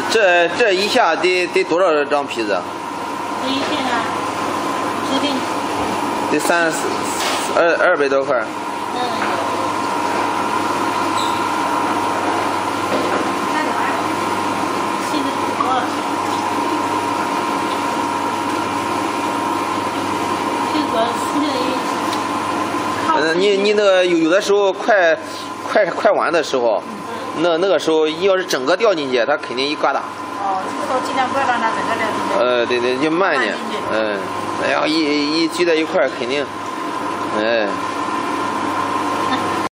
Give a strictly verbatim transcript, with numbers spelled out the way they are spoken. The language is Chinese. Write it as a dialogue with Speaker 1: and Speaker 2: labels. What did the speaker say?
Speaker 1: 这这一下得得多少张坯子？
Speaker 2: 这一片啊，指定
Speaker 1: 得三二二百多块。
Speaker 2: 嗯。现在不多了。这个出来也。
Speaker 1: 嗯，你你那个有有的时候快快快完的时候。那那个时候，要是整个掉进去，它肯定一疙瘩。
Speaker 2: 哦，这个时候尽量不要让它整个掉进去。
Speaker 1: 呃，对对，就慢点。嗯，然后一一聚在一块儿，肯定，哎。